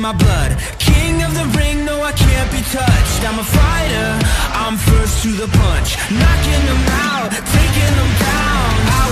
my blood. King of the ring, no I can't be touched. I'm a fighter, I'm first to the punch. Knocking them out, taking them down.